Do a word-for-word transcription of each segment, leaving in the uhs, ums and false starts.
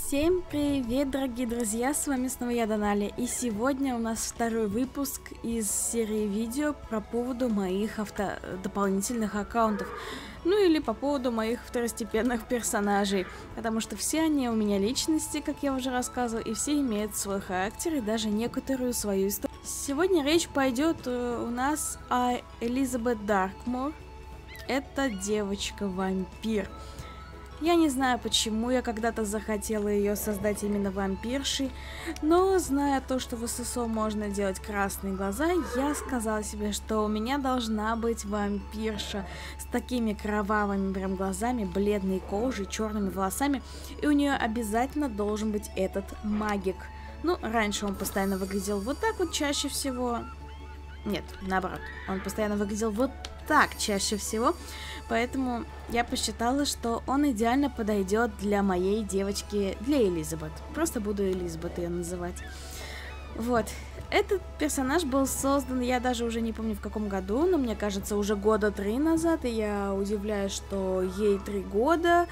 Всем привет, дорогие друзья, с вами снова я, Данали, и сегодня у нас второй выпуск из серии видео по поводу моих авто... дополнительных аккаунтов, ну или по поводу моих второстепенных персонажей, потому что все они у меня личности, как я уже рассказывала, и все имеют свой характер и даже некоторую свою историю. Сегодня речь пойдет у нас о Элизабет Даркмор. Это девочка-вампир. Я не знаю, почему я когда-то захотела ее создать именно вампиршей, но зная то, что в ССО можно делать красные глаза, я сказала себе, что у меня должна быть вампирша с такими кровавыми прям глазами, бледной кожей, черными волосами, и у нее обязательно должен быть этот магик. Ну, раньше он постоянно выглядел вот так вот чаще всего. Нет, наоборот, он постоянно выглядел вот так чаще всего, поэтому я посчитала, что он идеально подойдет для моей девочки, для Элизабет. Просто буду Элизабет ее называть. Вот, этот персонаж был создан, я даже уже не помню в каком году, но мне кажется уже года три назад, и я удивляюсь, что ей три года.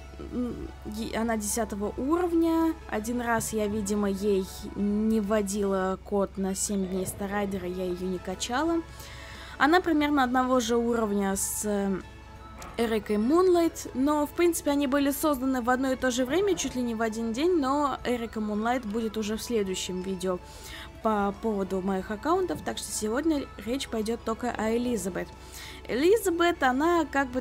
Она десятого уровня. Один раз я, видимо, ей не вводила код на семь дней Старайдера, я ее не качала. Она примерно одного же уровня с Эрикой Мунлайт, но, в принципе, они были созданы в одно и то же время, чуть ли не в один день, но Эрика Мунлайт будет уже в следующем видео по поводу моих аккаунтов, так что сегодня речь пойдет только о Элизабет. Элизабет, она как бы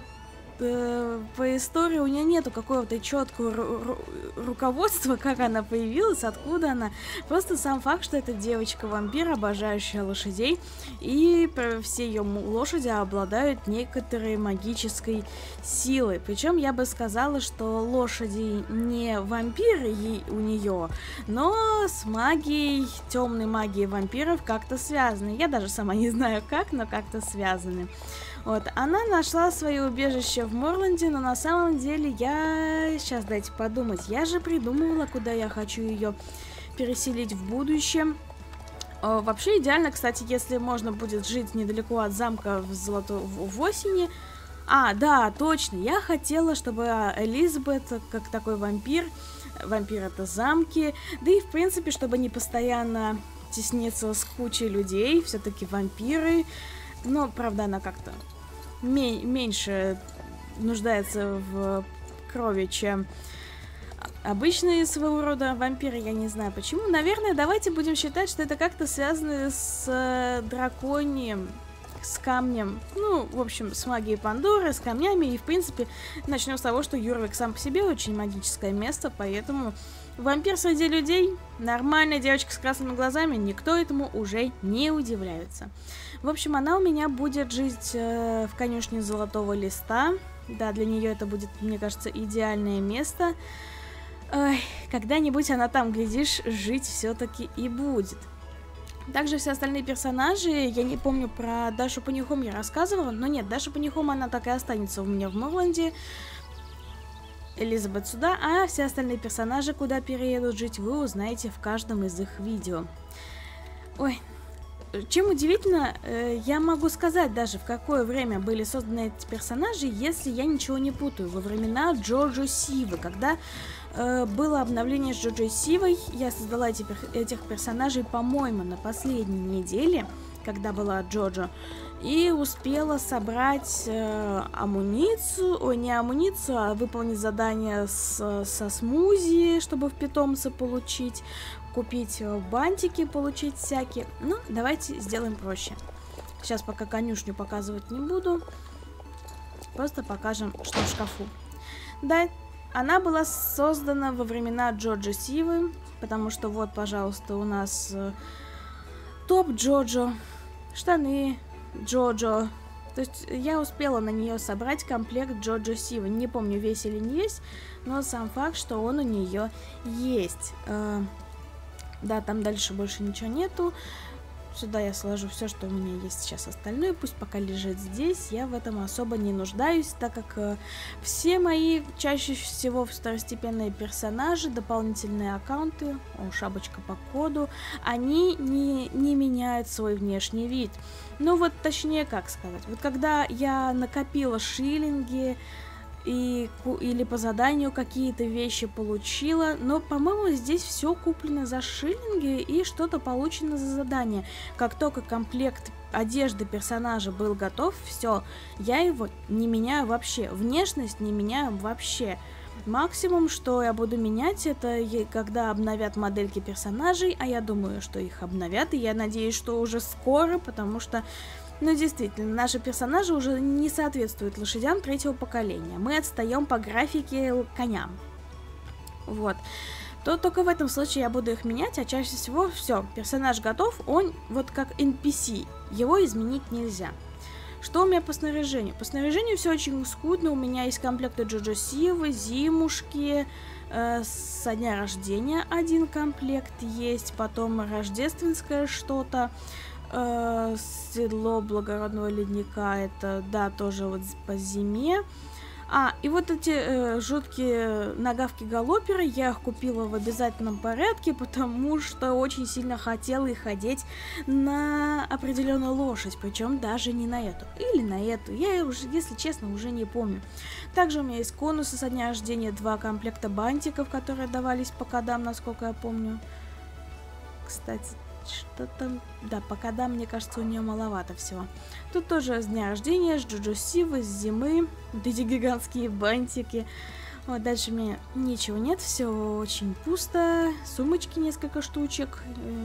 по истории у нее нету какого-то четкого ру ру руководства, как она появилась, откуда она. Просто сам факт, что это девочка-вампир, обожающая лошадей, и все ее лошади обладают некоторой магической силой. Причем я бы сказала, что лошади не вампиры у нее, но с магией, темной магией вампиров как-то связаны. Я даже сама не знаю как, но как-то связаны. Вот, она нашла свое убежище в Морланде, но на самом деле я... Сейчас дайте подумать. Я же придумывала, куда я хочу ее переселить в будущем. О, вообще идеально, кстати, если можно будет жить недалеко от замка в, Золото... в... в осени. А, да, точно. Я хотела, чтобы Элизабет, как такой вампир, вампир это замки, да и в принципе, чтобы не постоянно тесниться с кучей людей, все-таки вампиры. Но, правда, она как-то меньше нуждается в крови, чем обычные своего рода вампиры. Я не знаю почему. Наверное, давайте будем считать, что это как-то связано с драконием, с камнем. Ну, в общем, с магией Пандоры, с камнями. И, в принципе, начнем с того, что Юрвик сам по себе очень магическое место, поэтому вампир среди людей, нормальная девочка с красными глазами, никто этому уже не удивляется. В общем, она у меня будет жить э, в конюшне Золотого Листа. Да, для нее это будет, мне кажется, идеальное место. Когда-нибудь она там, глядишь, жить все-таки и будет. Также все остальные персонажи, я не помню, про Дашу Панихом я рассказывала, но нет, Даша Панихом, она так и останется у меня в Морланде. Элизабет сюда, а все остальные персонажи, куда переедут жить, вы узнаете в каждом из их видео. Ой, чем удивительно, э, я могу сказать даже, в какое время были созданы эти персонажи, если я ничего не путаю. Во времена Джоджо Сивы, когда э, было обновление с Джоджо Сивой, я создала эти, этих персонажей, по-моему, на последней неделе, когда была Джоджо, и успела собрать э, амуницию, ой, не амуницию, а выполнить задание с, со смузи, чтобы в питомца получить, купить бантики, получить всякие. Ну, давайте сделаем проще. Сейчас пока конюшню показывать не буду, просто покажем, что в шкафу. Да, она была создана во времена Джоджо Сивы, потому что вот, пожалуйста, у нас э, топ Джоджо, штаны Джоджо. То есть я успела на нее собрать комплект Джоджо Сивы. Не помню, весь или не весь, но сам факт, что он у нее есть. Э, да, там дальше больше ничего нету. Сюда я сложу все, что у меня есть сейчас остальное. Пусть пока лежит здесь. Я в этом особо не нуждаюсь, так как э, все мои чаще всего второстепенные персонажи, дополнительные аккаунты, о, шапочка по коду, они не, не меняют свой внешний вид. Ну вот точнее, как сказать. Вот когда я накопила шиллинги и, или по заданию какие-то вещи получила, но, по-моему, здесь все куплено за шиллинги и что-то получено за задание. Как только комплект одежды персонажа был готов, все, я его не меняю вообще, внешность не меняю вообще. Максимум, что я буду менять, это когда обновят модельки персонажей, а я думаю, что их обновят, и я надеюсь, что уже скоро, потому что, ну, действительно, наши персонажи уже не соответствуют лошадям третьего поколения. Мы отстаем по графике коням. Вот. То только в этом случае я буду их менять, а чаще всего все, персонаж готов, он вот как эн пи си, его изменить нельзя. Что у меня по снаряжению? По снаряжению все очень скудно. У меня есть комплекты Джоджо Сивы, Зимушки, э, со дня рождения один комплект есть, потом рождественское что-то, э, седло благородного ледника, это, да, тоже вот по зиме. А, и вот эти э, жуткие нагавки-галоперы, я их купила в обязательном порядке, потому что очень сильно хотела их одеть на определенную лошадь, причем даже не на эту, или на эту, я уже, если честно, уже не помню. Также у меня есть конусы со дня рождения, два комплекта бантиков, которые давались по кодам, насколько я помню. Кстати, что там... Да, по кодам, мне кажется, у нее маловато всего. Тут тоже с дня рождения, с Джоджо Сивы, с зимы. Вот эти гигантские бантики. Вот дальше у меня ничего нет, все очень пусто. Сумочки несколько штучек.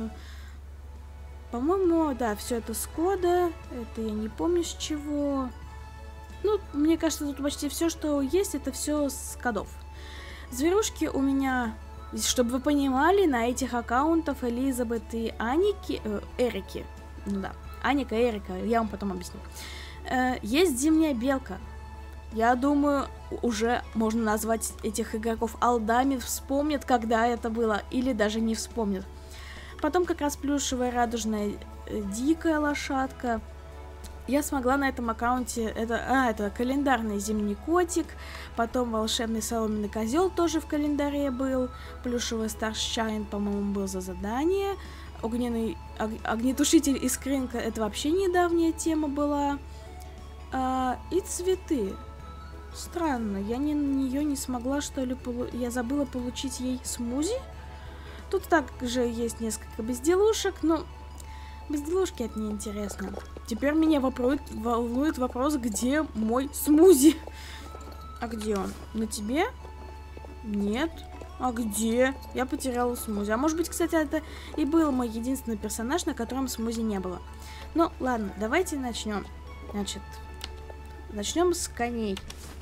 По-моему, да, все это с кода. Это я не помню с чего. Ну, мне кажется, тут почти все, что есть, это все с кодов. Зверушки у меня... Чтобы вы понимали, на этих аккаунтах Элизабет и Аники, э, Эрики, ну да, Аника, Эрика, я вам потом объясню, э, есть зимняя белка. Я думаю, уже можно назвать этих игроков олдами, вспомнят, когда это было, или даже не вспомнят. Потом как раз плюшевая радужная э, дикая лошадка. Я смогла на этом аккаунте, это, а, это календарный зимний котик, потом волшебный соломенный козел тоже в календаре был, плюшевый Старшайн, по-моему, был за задание, огненный ог, огнетушитель искринка, это вообще недавняя тема была, а, и цветы. Странно, я не, на нее не смогла, что ли, полу... я забыла получить ей смузи. Тут также есть несколько безделушек, но... Безделушки это неинтересно. Теперь меня вопро... волнует вопрос, где мой смузи? А где он? На тебе? Нет. А где? Я потеряла смузи. А может быть, кстати, это и был мой единственный персонаж, на котором смузи не было. Ну, ладно, давайте начнем. Значит, начнем с коней.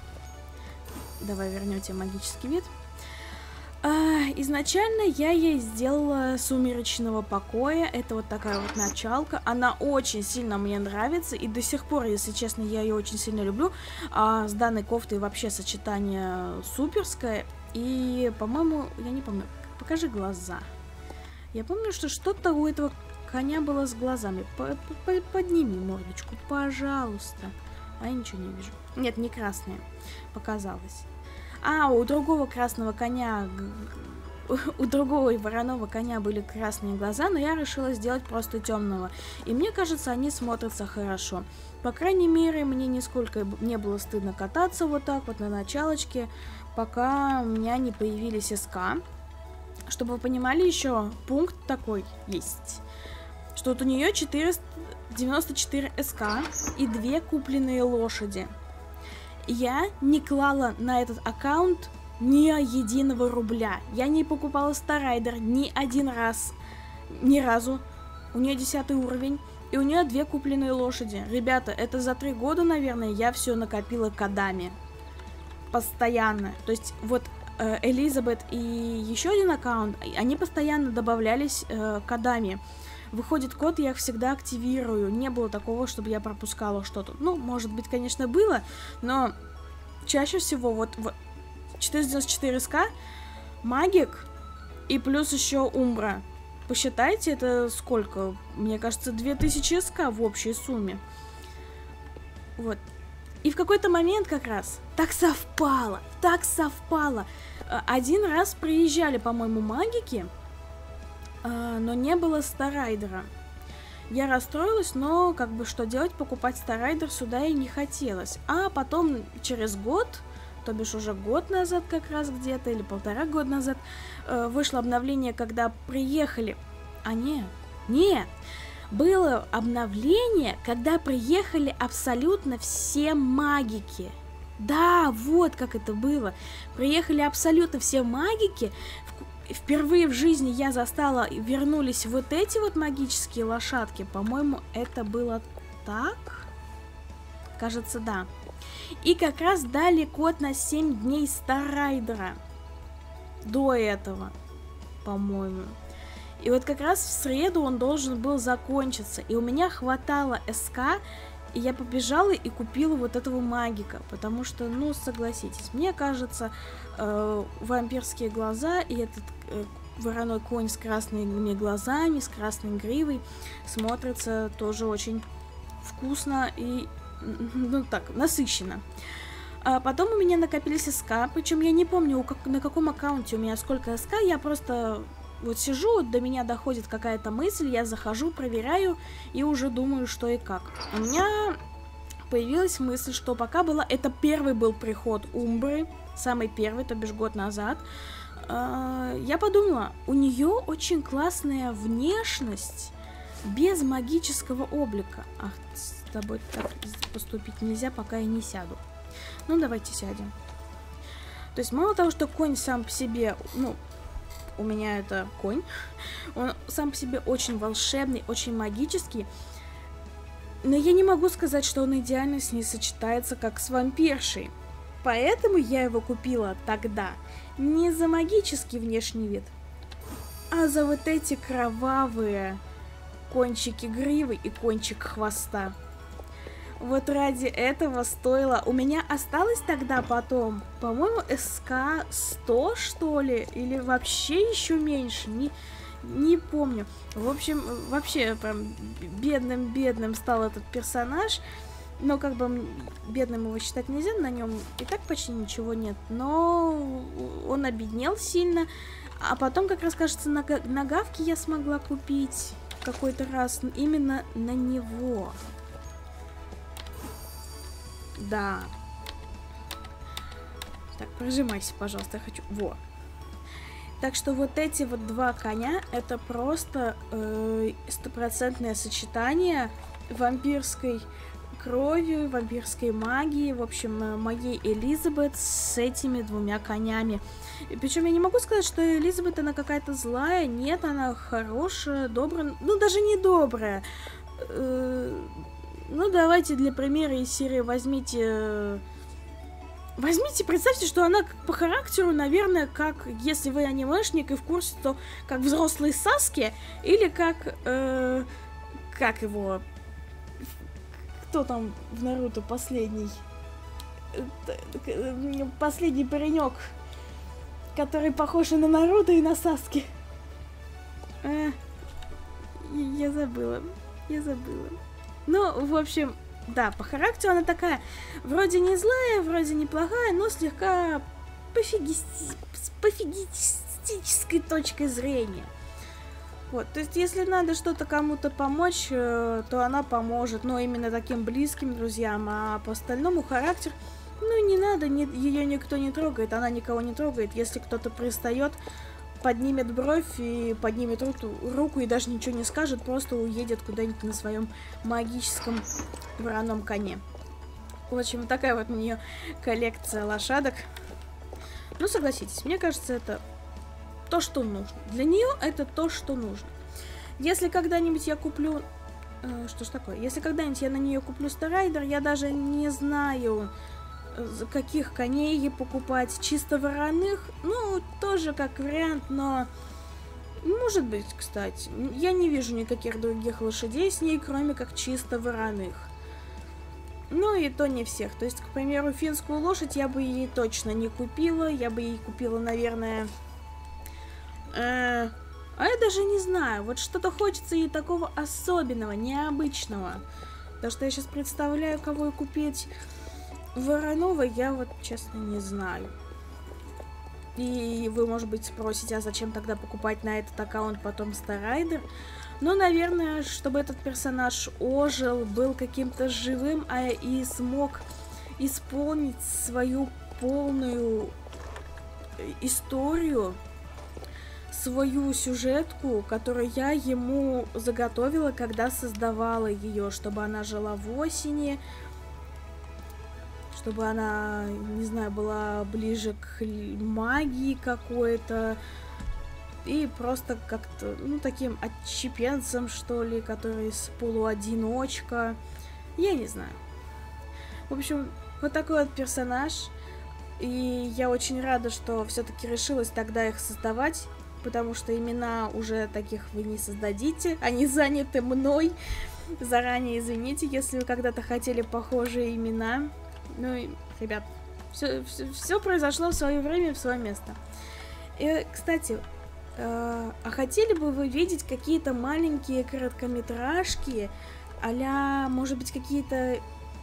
Давай вернем тебе магический вид. А, изначально я ей сделала сумеречного покоя. Это вот такая вот началка. Она очень сильно мне нравится. И до сих пор, если честно, я ее очень сильно люблю. А с данной кофтой вообще сочетание суперское. И, по-моему, я не помню. Покажи глаза. Я помню, что что-то у этого коня было с глазами. Подними мордочку, пожалуйста. А я ничего не вижу. Нет, не красные. Показалось. А, у другого красного коня, у другого вороного коня были красные глаза, но я решила сделать просто темного. И мне кажется, они смотрятся хорошо. По крайней мере, мне нисколько не было стыдно кататься вот так вот на началочке, пока у меня не появились СК. Чтобы вы понимали, еще пункт такой есть, что вот у нее четыреста девяносто четыре СК и две купленные лошади. Я не клала на этот аккаунт ни единого рубля. Я не покупала Старайдер ни один раз. Ни разу. У нее десятый уровень. И у нее две купленные лошади. Ребята, это за три года, наверное, я все накопила кодами. Постоянно. То есть вот э, Элизабет и еще один аккаунт, они постоянно добавлялись э, кодами. Выходит код, я их всегда активирую. Не было такого, чтобы я пропускала что-то. Ну, может быть, конечно, было, но чаще всего вот четыреста девяносто четыре СК, магик и плюс еще Умбра. Посчитайте, это сколько? Мне кажется, две тысячи СК в общей сумме. Вот. И в какой-то момент как раз так совпало, так совпало. Один раз приезжали, по-моему, магики, но не было Старайдера. Я расстроилась, но как бы что делать, покупать Старайдер сюда и не хотелось. А потом через год то бишь уже год назад как раз где-то, или полтора года назад, э, вышло обновление, когда приехали... А нет, нет, было обновление, когда приехали абсолютно все магики. Да, вот как это было. Приехали абсолютно все магики. Впервые в жизни я застала, вернулись вот эти вот магические лошадки. По-моему, это было так. Кажется, да. И как раз дали код на семь дней Старрайдера. До этого, по-моему. И вот как раз в среду он должен был закончиться. И у меня хватало СК, и я побежала и купила вот этого магика. Потому что, ну, согласитесь, мне кажется, э, вампирские глаза и этот э, вороной конь с красными глазами, с красной гривой смотрится тоже очень вкусно и, ну, так, насыщенно. А потом у меня накопились СК, причем я не помню, как, на каком аккаунте у меня сколько СК, я просто... Вот сижу, до меня доходит какая-то мысль, я захожу, проверяю и уже думаю, что и как. У меня появилась мысль, что пока была... Это первый был приход Умбры, самый первый, то бишь год назад. Я подумала, у нее очень классная внешность без магического облика. Ах, с тобой так поступить нельзя, пока я не сяду. Ну, давайте сядем. То есть мало того, что конь сам по себе... ну у меня это конь. Он сам по себе очень волшебный, очень магический. Но я не могу сказать, что он идеально с ней сочетается, как с вампиршей. Поэтому я его купила тогда не за магический внешний вид, а за вот эти кровавые кончики гривы и кончик хвоста. Вот ради этого стоило... У меня осталось тогда потом, по-моему, СК сто, что ли, или вообще еще меньше, не, не помню. В общем, вообще прям бедным-бедным стал этот персонаж, но как бы бедным его считать нельзя, на нем и так почти ничего нет, но он обеднел сильно, а потом, как раз, кажется, на, на Гавке я смогла купить какой-то раз именно на него. Да. Так, прожимайся, пожалуйста, я хочу... Во. Так что вот эти вот два коня, это просто стопроцентное э, сочетание вампирской крови, вампирской магии, в общем, моей Элизабет с этими двумя конями. И причем я не могу сказать, что Элизабет, она какая-то злая, нет, она хорошая, добрая, ну, даже не добрая. Э Ну, давайте для примера из серии возьмите... Возьмите, представьте, что она по характеру, наверное, как, если вы анимешник и в курсе, то как взрослый Саски, или как... Э, как его... Кто там в Наруто последний? Последний паренек, который похож и на Наруто, и на Саски. Э, я забыла. Я забыла. Ну, в общем, да, по характеру она такая, вроде не злая, вроде неплохая, но слегка пофигисти... с пофигистической точкой зрения. Вот, то есть, если надо что-то кому-то помочь, то она поможет, но именно таким близким друзьям, а по остальному характер, ну, не надо, не, ее никто не трогает, она никого не трогает, если кто-то пристает, поднимет бровь и поднимет руку, руку и даже ничего не скажет, просто уедет куда-нибудь на своем магическом вороном коне. В общем, такая вот у нее коллекция лошадок. Ну, согласитесь, мне кажется, это то, что нужно. Для нее это то, что нужно. Если когда-нибудь я куплю... Э, что ж такое? Если когда-нибудь я на нее куплю Старрайдер, я даже не знаю... каких коней ей покупать, чисто вороных, ну, тоже как вариант, но может быть, кстати, я не вижу никаких других лошадей с ней, кроме как чисто вороных. Ну, и то не всех, то есть, к примеру, финскую лошадь я бы ей точно не купила, я бы ей купила, наверное, э, а я даже не знаю, вот что-то хочется ей такого особенного, необычного, потому что я сейчас представляю, кого ей купить. Воронова я вот, честно, не знаю. И вы, может быть, спросите, а зачем тогда покупать на этот аккаунт потом Старрайдер? Ну, наверное, чтобы этот персонаж ожил, был каким-то живым, а и смог исполнить свою полную историю, свою сюжетку, которую я ему заготовила, когда создавала ее, чтобы она жила в осени, чтобы она, не знаю, была ближе к магии какой-то, и просто как-то, ну, таким отщепенцем, что ли, который с полуодиночка, я не знаю. В общем, вот такой вот персонаж, и я очень рада, что все-таки решилась тогда их создавать, потому что имена уже таких вы не создадите, они заняты мной. Заранее извините, если вы когда-то хотели похожие имена. Ну и, ребят, все, все, все произошло в свое время, в свое место. И, кстати, э, а хотели бы вы видеть какие-то маленькие короткометражки, а-ля, может быть, какие-то,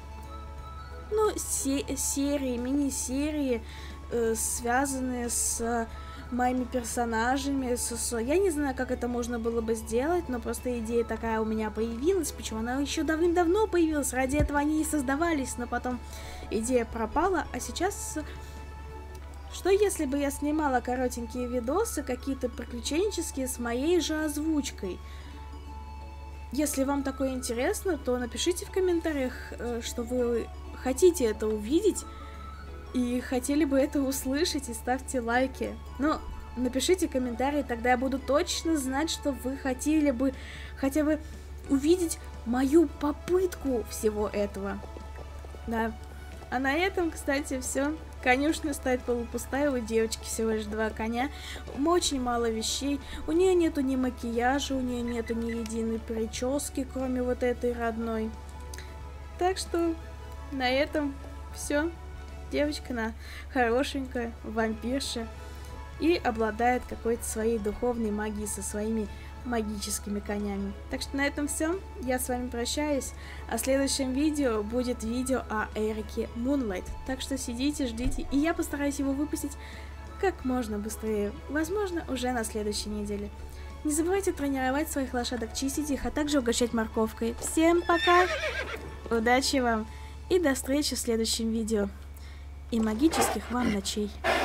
ну, се серии, мини-серии, э, связанные с моими персонажами, с, с... я не знаю, как это можно было бы сделать, но просто идея такая у меня появилась, почему она еще давным-давно появилась, ради этого они и создавались, но потом идея пропала, а сейчас... Что если бы я снимала коротенькие видосы, какие-то приключенческие, с моей же озвучкой? Если вам такое интересно, то напишите в комментариях, что вы хотите это увидеть, и хотели бы это услышать, и ставьте лайки. Но напишите комментарии, тогда я буду точно знать, что вы хотели бы хотя бы увидеть мою попытку всего этого. Да. А на этом, кстати, все. Конюшня стоит полупустая, у девочки всего лишь два коня. Очень мало вещей. У нее нету ни макияжа, у нее нету ни единой прически, кроме вот этой родной. Так что на этом все. Девочка, она хорошенькая, вампирша, и обладает какой-то своей духовной магией со своими магическими конями. Так что на этом все. Я с вами прощаюсь. А в следующем видео будет видео о Эрике Мунлайт. Так что сидите, ждите, и я постараюсь его выпустить как можно быстрее. Возможно, уже на следующей неделе. Не забывайте тренировать своих лошадок, чистить их, а также угощать морковкой. Всем пока! Удачи вам! И до встречи в следующем видео. И магических вам ночей.